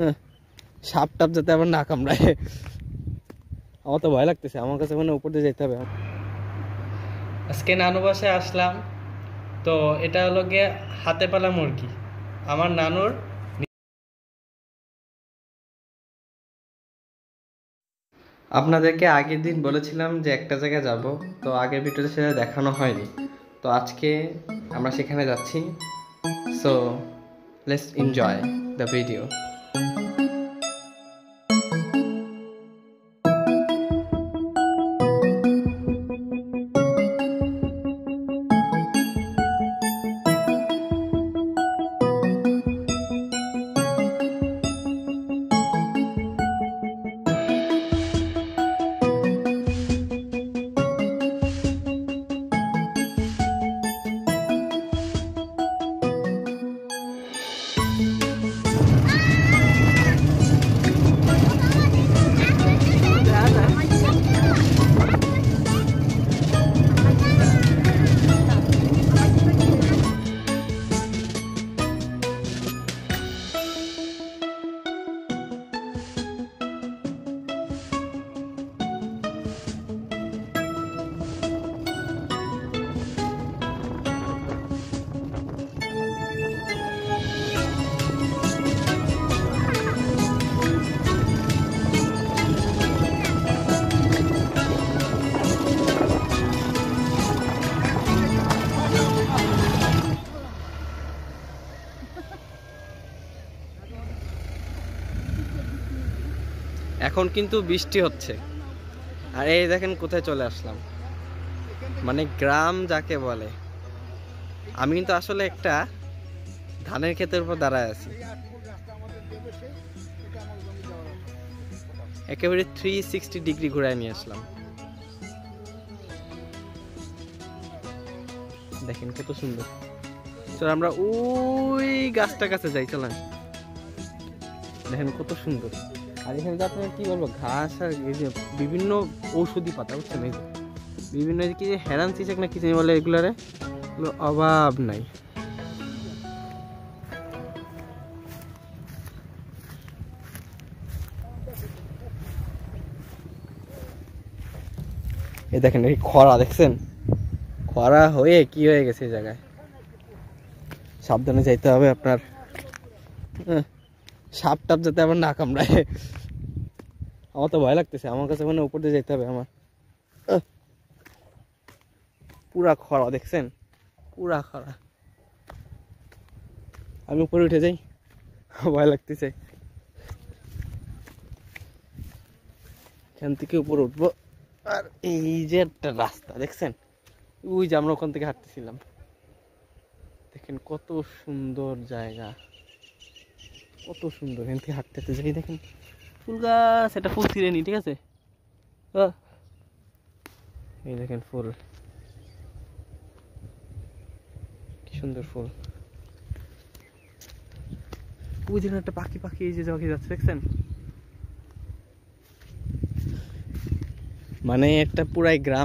সাপ টাপ যাতে আবার না কামড়ায়। আমার তো ভয় লাগতেছে, আমার কাছে মানে উপর দিয়ে যেতে হবে। আজকে নানু বাসায় আসলাম, তো এটা হলো গিয়ে হাতে পালা মুরগি আমার নানুর। আপনাদেরকে আগের দিন বলেছিলাম যে একটা জায়গায় যাব, তো আগের ভিডিওতে সেটা দেখানো হয়নি, তো আজকে আমরা সেখানে যাচ্ছি। So let's enjoy the video. এখন কিন্তু বৃষ্টি হচ্ছে, আর এই দেখেন কোথায় চলে আসলাম, মানে গ্রাম যাকে বলে। আমি কিন্তু আসলে একটা ধানের ক্ষেতের উপর দাঁড়ায় আছি, একেবারে 360 ডিগ্রি ঘুরায় নিয়ে আসলাম। দেখেন কত সুন্দর। চল আমরা ওই গাছটার কাছে যাই, চলেন। দেখেন কত সুন্দর। আর এখানে যে আপনার কি বলবো, ঘাস আর এই যে বিভিন্ন ঔষধি পাতা, বুঝছেন, এই যে বিভিন্ন কি যে হেরান চিচেক না কি জানি বলে, এগুলারে অভাব নাই। এই দেখেন এই খরা, দেখছেন খরা হয়ে কি হয়ে গেছে এই জায়গায়। সাবধানে যাইতে হবে আপনার, সাপ টাপ যাতে আবার না কামড়ায়। আমার তো ভয় লাগতেছে, আমার কাছে মানে উপর দিয়ে যেতে হবে আমার। পুরা খরা, দেখছেন পুরা খরা। আমি উপরে উঠে যাই, ভয় লাগতেছে। এখান থেকে উপরে উঠবো, আর এই যে একটা রাস্তা দেখছেন, ওই যে আমরা ওখান থেকে হাঁটতেছিলাম। দেখেন কত সুন্দর জায়গা, কত সুন্দর। এখান থেকে হাঁটতে হাঁটতে যাই, দেখেন ফুল গাছ, এটা ফুল ছিঁড়ে নি, ঠিক আছে। এই দেখেন ফুল, কি সুন্দর ফুল। ওই দেখেন একটা পাখি, পাখি এই যে পাখি যাচ্ছে, দেখছেন। মানে একটা পুরাই গ্রাম।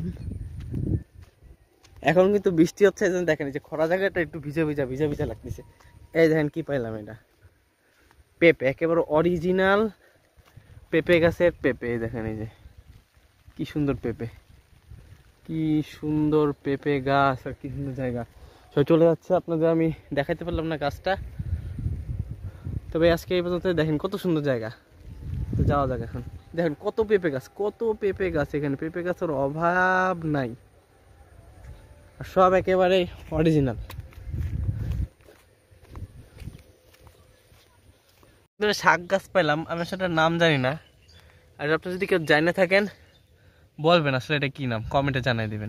এখন কিন্তু বৃষ্টি হচ্ছে, দেখেন যে খরা জায়গাটা একটু ভিজা ভিজা ভিজা ভিজা লাগতেছে। এই দেখেন কি পাইলাম, এটা পেঁপে, একেবারে অরিজিনাল পেঁপে গাছের পেঁপে। এই দেখেন এই যে কি সুন্দর পেঁপে, কি সুন্দর পেঁপে গাছ, আর কি সুন্দর জায়গা। সব চলে যাচ্ছে, আপনাদের আমি দেখাইতে পারলাম না গাছটা, তবে আজকে এই পর্যন্ত। দেখেন কত সুন্দর জায়গা, তো যাওয়া যাক এখন। দেখেন কত পেঁপে গাছ, কত পেঁপে গাছ, এখানে পেঁপে গাছের অভাব নাই, আর সব একেবারে অরিজিনাল। শাক গাছ পেলাম, আমি সেটার নাম জানি না, আর আপনি যদি কেউ জানে থাকেন বলবেন আসলে এটা কি নাম, কমেন্টে জানাই দিবেন।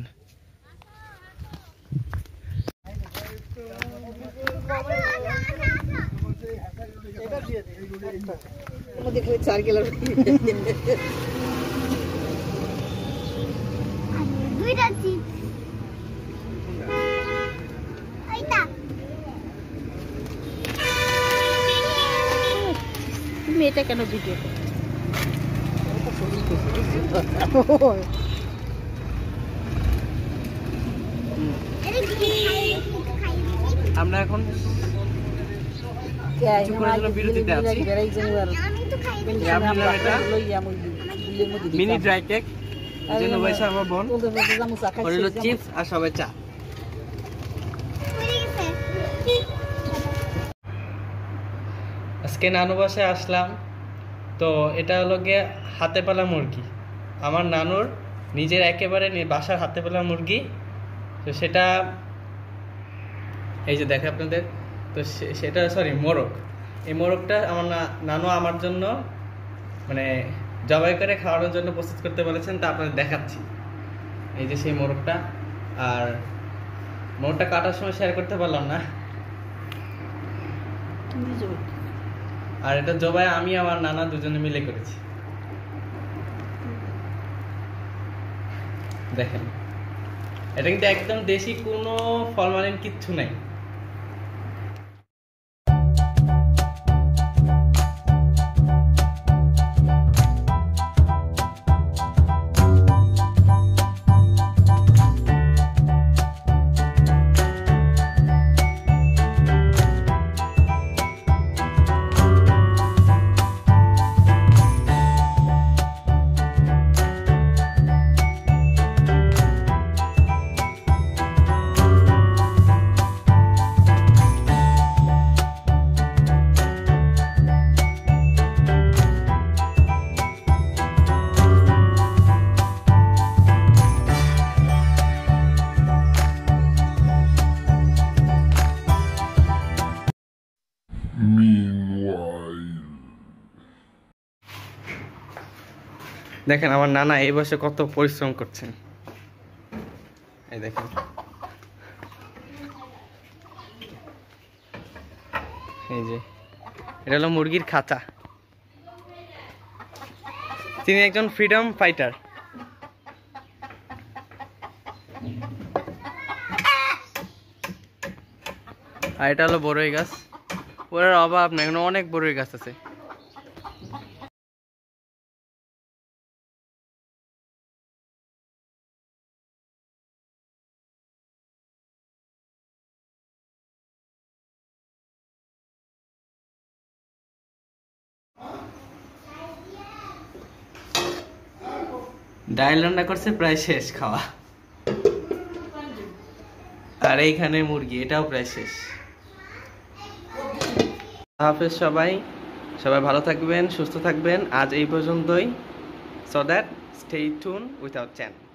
তুমি এটা কেন ভিডিও আমরা এখন কিছুক্ষণের জন্য বিরতিতে আছি। মিনি ড্রাই কেক জন্য বসে আমার বোন হলো চিপস আর সবাই চা। আজকে নানু বাসায় আসলাম, তো এটা হলো গিয়ে হাতে পালা মুরগি, আমার নানুর নিজের একেবারে বাসার হাতে পালা মুরগি। তো সেটা এই যে দেখে আপনাদের, তো সেটা সরি মোরগ, এই মোরগটা আমার নানু আমার জন্য মানে জবাই করে খাওয়ানোর জন্য প্রস্তুত করতে বলেছেন, তা আপনাদের দেখাচ্ছি। এই যে সেই মোরগটা, আর মোরগটা কাটার সময় শেয়ার করতে পারলাম না। আর এটা জবাই আমি আমার নানা দুজনে মিলে করেছি। দেখেন এটা কিন্তু একদম দেশি, কোনো ফরমালিন কিচ্ছু নাই। দেখেন আমার নানা এই বয়সে কত পরিশ্রম করছেন, এই দেখেন। এই যে এটা হলো মুরগির খাঁচা। তিনি একজন ফ্রিডম ফাইটার। আর এটা হলো বড়ই গাছ, ওর অভাব নেই, এখানে অনেক বড়ই গাছ আছে। ডাল রান্না করছে, প্রায় শেষ খাওয়া। আর এইখানে মুরগি, এটাও প্রায় শেষ। হাফেজ সবাই, সবাই ভালো থাকবেন, সুস্থ থাকবেন। আজ এই পর্যন্তই। So that stay tune with our channel.